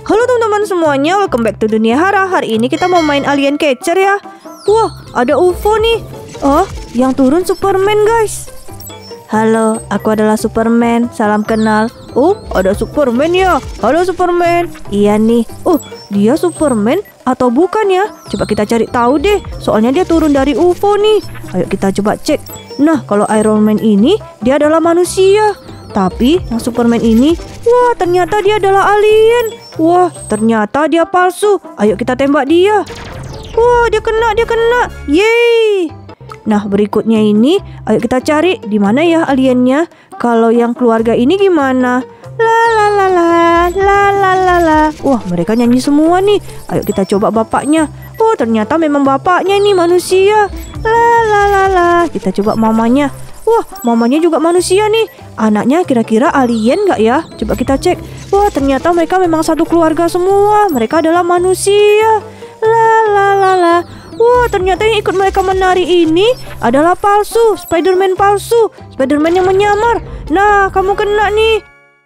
Halo teman-teman semuanya, welcome back to Dunia Hara. Hari ini kita mau main Alien Catcher ya. Wah, ada UFO nih. Oh, yang turun Superman guys. Halo, aku adalah Superman. Salam kenal. Oh, ada Superman ya. Halo Superman. Iya nih. Oh, dia Superman atau bukan ya? Coba kita cari tahu deh. Soalnya dia turun dari UFO nih. Ayo kita coba cek. Nah, kalau Iron Man ini dia adalah manusia. Tapi yang Superman ini, wah ternyata dia adalah alien. Wah, ternyata dia palsu. Ayo kita tembak dia. Wah, dia kena. Yeay. Nah, berikutnya ini, ayo kita cari di mana ya aliennya. Kalau yang keluarga ini gimana? La la la la, la la la la. Wah, mereka nyanyi semua nih. Ayo kita coba bapaknya. Oh, ternyata memang bapaknya ini manusia. La la la la. Kita coba mamanya. Wah, mamanya juga manusia nih. Anaknya kira-kira alien nggak ya? Coba kita cek. Wah, ternyata mereka memang satu keluarga semua. Mereka adalah manusia. La la la la. Wah, ternyata yang ikut mereka menari ini adalah palsu. Spiderman palsu. Spiderman yang menyamar. Nah, kamu kena nih.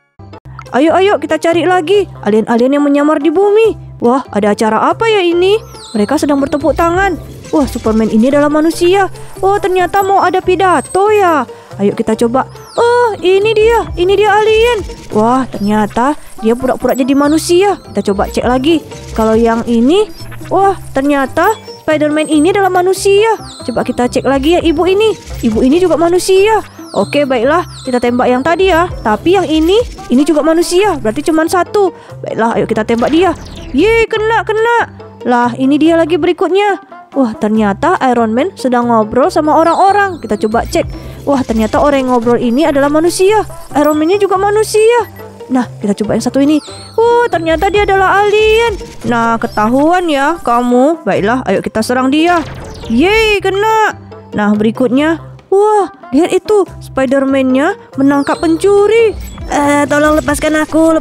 Ayo kita cari lagi alien-alien yang menyamar di bumi. Wah, ada acara apa ya ini? Mereka sedang bertepuk tangan. Wah, Superman ini adalah manusia. Oh, ternyata mau ada pidato ya. Ayo kita coba. Oh, ini dia alien. Wah, ternyata dia pura-pura jadi manusia. Kita coba cek lagi. Kalau yang ini, wah, ternyata Spiderman ini adalah manusia. Coba kita cek lagi ya ibu ini. Ibu ini juga manusia. Oke, baiklah, kita tembak yang tadi ya. Tapi yang ini juga manusia. Berarti cuma satu. Baiklah, ayo kita tembak dia. Yeay, kena. Lah, ini dia lagi berikutnya. Wah, ternyata Iron Man sedang ngobrol sama orang-orang. Kita coba cek. Wah, ternyata orang yang ngobrol ini adalah manusia. Iron Man-nya juga manusia. Nah, kita coba yang satu ini. Wah, ternyata dia adalah alien. Nah, ketahuan ya kamu. Baiklah, ayo kita serang dia. Yeay, kena. Nah, berikutnya. Wah, lihat itu. Spider-Man-nya menangkap pencuri. Tolong lepaskan aku.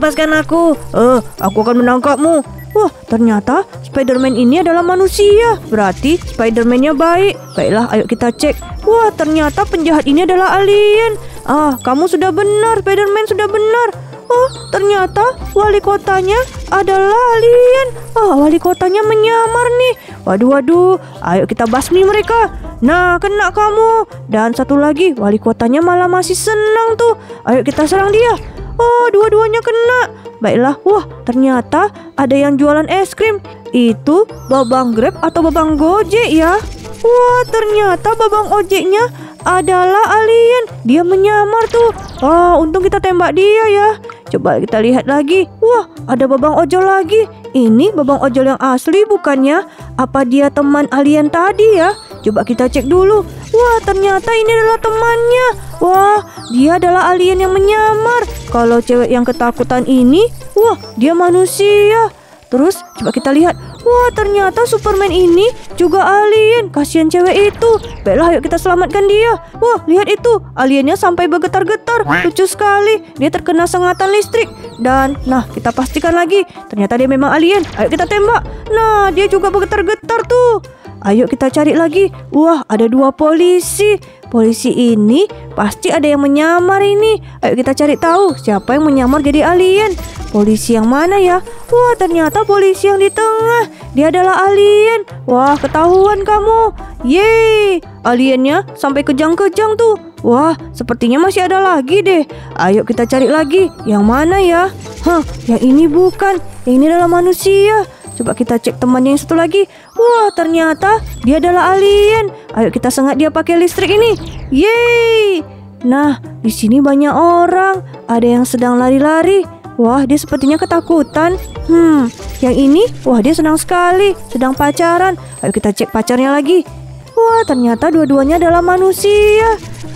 Aku akan menangkapmu. Wah, ternyata Spider-Man ini adalah manusia. Berarti Spider-Man-nya baik. Baiklah, ayo kita cek. Wah, ternyata penjahat ini adalah alien. Kamu sudah benar, Spider-Man sudah benar. Oh, ternyata wali kotanya adalah alien. Wali kotanya menyamar nih. Waduh, ayo kita basmi mereka. Nah, kena kamu. Dan satu lagi, wali kotanya malah masih senang tuh. Ayo kita serang dia. Oh, dua-duanya kena. Baiklah, wah, ternyata ada yang jualan es krim. Itu babang Grab atau babang Gojek ya. Wah, ternyata babang ojeknya adalah alien. Dia menyamar tuh. Untung kita tembak dia ya. Coba kita lihat lagi. Wah, ada babang ojol lagi. Ini babang ojol yang asli bukannya? Apa dia teman alien tadi ya? Coba kita cek dulu. Wah, ternyata ini adalah temannya. Wah, dia adalah alien yang menyamar. Kalau cewek yang ketakutan ini, wah, dia manusia. Terus coba kita lihat. Wah, ternyata Superman ini juga alien. Kasihan cewek itu. Baiklah, ayo kita selamatkan dia. Wah, lihat itu. Aliennya sampai bergetar-getar. Lucu sekali. Dia terkena sengatan listrik. Dan, nah, kita pastikan lagi. Ternyata dia memang alien. Ayo kita tembak. Nah, dia juga bergetar-getar tuh. Ayo kita cari lagi. Wah, ada 2 polisi. Polisi ini pasti ada yang menyamar ini. Ayo kita cari tahu siapa yang menyamar jadi alien. Polisi yang mana ya? Wah, ternyata polisi yang di tengah. Dia adalah alien. Wah, ketahuan kamu. Yeay, aliennya sampai kejang-kejang tuh. Wah, sepertinya masih ada lagi deh. Ayo kita cari lagi. Yang mana ya? Yang ini bukan. Yang ini adalah manusia. Coba kita cek temannya yang satu lagi. Wah, ternyata dia adalah alien. Ayo kita sengat dia pakai listrik ini. Yeay. Nah, di sini banyak orang. Ada yang sedang lari-lari. Wah, dia sepertinya ketakutan. Yang ini, wah, dia senang sekali. Sedang pacaran. Ayo kita cek pacarnya lagi. Wah, ternyata dua-duanya adalah manusia.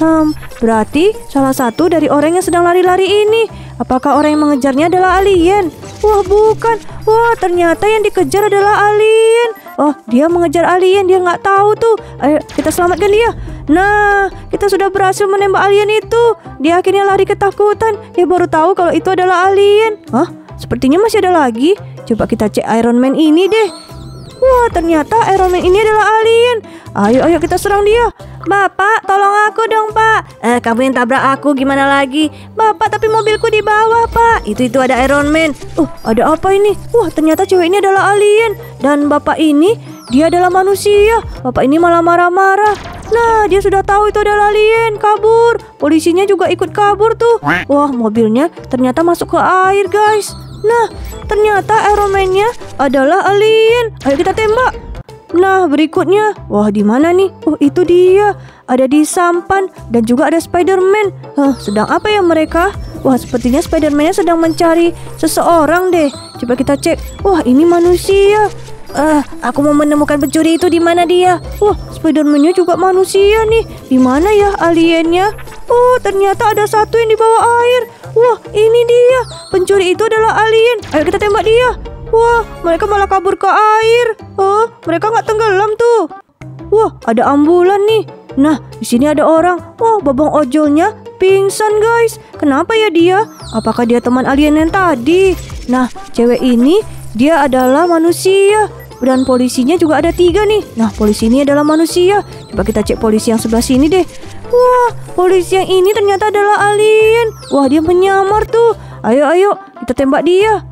Berarti salah satu dari orang yang sedang lari-lari ini. Apakah orang yang mengejarnya adalah alien? Wah, bukan. Wah, ternyata yang dikejar adalah alien. Oh, dia mengejar alien. Dia nggak tahu tuh. Ayo, kita selamatkan dia. Nah, kita sudah berhasil menembak alien itu. Dia akhirnya lari ketakutan. Dia baru tahu kalau itu adalah alien. Sepertinya masih ada lagi. Coba kita cek Iron Man ini deh. Wah, ternyata Iron Man ini adalah alien. Ayo kita serang dia. Bapak, tolong aku dong, Pak. Kamu yang tabrak aku, gimana lagi? Bapak, tapi mobilku di bawah, Pak. Itu ada Iron Man. Ada apa ini? Wah, ternyata cewek ini adalah alien. Dan bapak ini, dia adalah manusia. Bapak ini malah marah-marah. Nah, dia sudah tahu itu adalah alien, kabur. Polisinya juga ikut kabur tuh. Wah, mobilnya ternyata masuk ke air, guys. Nah, ternyata Iron Man-nya adalah alien. Ayo kita tembak. Nah, berikutnya, wah, di mana nih? Oh, itu dia. Ada di sampan dan juga ada Spider-Man. Sedang apa ya mereka? Wah, sepertinya Spider-Man-nya sedang mencari seseorang deh. Coba kita cek. Wah, ini manusia. Aku mau menemukan pencuri itu. Di mana dia? Wah, Spider-Man-nya juga manusia nih. Di mana ya aliennya? Oh, ternyata ada satu yang di bawah air. Wah, ini dia. Pencuri itu adalah alien. Ayo kita tembak dia. Wah, mereka malah kabur ke air. Mereka nggak tenggelam tuh. Wah, ada ambulan nih. Nah, di sini ada orang. Wah, babang ojolnya pingsan, guys. Kenapa ya dia? Apakah dia teman alien yang tadi? Nah, cewek ini dia adalah manusia. Dan polisinya juga ada 3 nih. Nah, polisi ini adalah manusia. Coba kita cek polisi yang sebelah sini deh. Wah, polisi yang ini ternyata adalah alien. Wah, dia menyamar tuh. Ayo, kita tembak dia.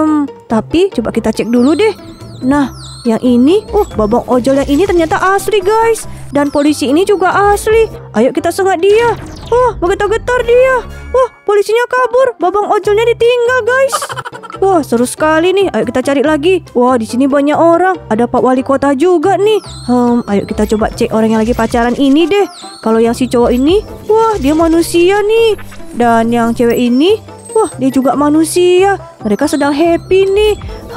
Tapi coba kita cek dulu deh. Nah, yang ini, babang ojol yang ini ternyata asli, guys. Dan polisi ini juga asli. Ayo kita sengat dia. Bergetar-getar dia. Polisinya kabur. Babang ojolnya ditinggal, guys. Wah, seru sekali nih. Ayo kita cari lagi. Wah, di sini banyak orang. Ada Pak Wali Kota juga nih. Ayo kita coba cek orang yang lagi pacaran ini deh. Kalau yang si cowok ini, wah, dia manusia nih. Dan yang cewek ini, wah, dia juga manusia. Mereka sedang happy nih.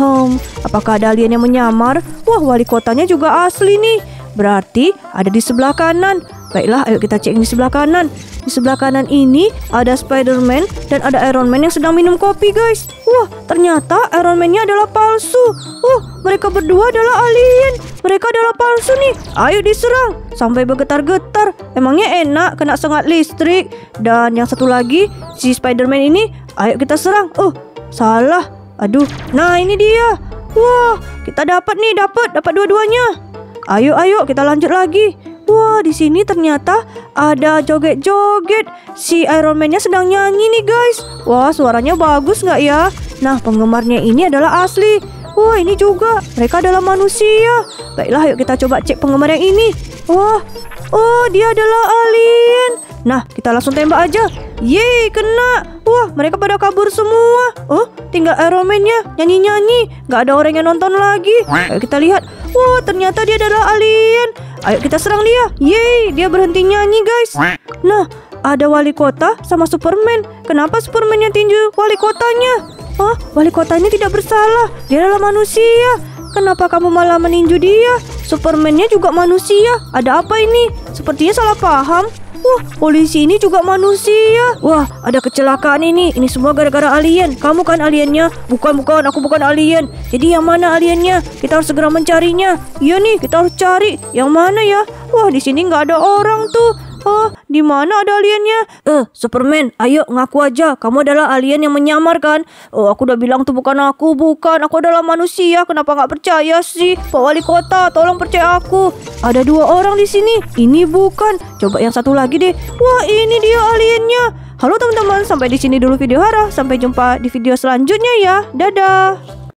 Apakah ada alien yang menyamar? Wah, wali kotanya juga asli nih. Berarti ada di sebelah kanan. Baiklah, ayo kita cek di sebelah kanan. Di sebelah kanan ini ada Spider-Man dan ada Iron Man yang sedang minum kopi, guys. Wah, ternyata Iron Man-nya adalah palsu. Mereka berdua adalah alien. Mereka adalah palsu nih. Ayo diserang sampai bergetar-getar. Emangnya enak kena sengat listrik. Dan yang satu lagi, si Spider-Man ini, ayo kita serang. Salah. Aduh. Nah, ini dia. Wah, kita dapat dua-duanya. Ayo kita lanjut lagi. Wah, di sini ternyata ada joget-joget. Si Iron Man-nya sedang nyanyi nih, guys. Wah, suaranya bagus nggak ya? Nah, penggemarnya ini adalah asli. Wah, ini juga. Mereka adalah manusia. Baiklah, yuk kita coba cek penggemar yang ini. Wah, dia adalah alien. Nah, kita langsung tembak aja. Yeay, kena. Wah, mereka pada kabur semua. Tinggal Iron Man-nya nyanyi-nyanyi. Nggak ada orang yang nonton lagi. Ayo kita lihat. Wah, ternyata dia adalah alien. Ayo kita serang dia. Yeay, dia berhenti nyanyi, guys. Nah, ada wali kota sama Superman. Kenapa Superman yang tinju wali kotanya? Wali kotanya tidak bersalah. Dia adalah manusia. Kenapa kamu malah meninju dia? Superman-nya juga manusia. Ada apa ini? Sepertinya salah paham. Wah, polisi ini juga manusia. Wah, ada kecelakaan ini. Ini semua gara-gara alien. Kamu kan aliennya? Bukan, aku bukan alien. Jadi yang mana aliennya? Kita harus segera mencarinya. Iya nih, kita harus cari. Yang mana ya? Wah, di sini nggak ada orang tuh. Di mana ada aliennya? Superman, ayo ngaku aja. Kamu adalah alien yang menyamar kan? Aku udah bilang tuh bukan aku. Bukan, aku adalah manusia. Kenapa nggak percaya sih? Pak Wali Kota, tolong percaya aku. Ada 2 orang di sini. Ini bukan. Coba yang satu lagi deh. Wah, ini dia aliennya. Halo teman-teman, sampai di sini dulu video Hara. Sampai jumpa di video selanjutnya ya. Dadah.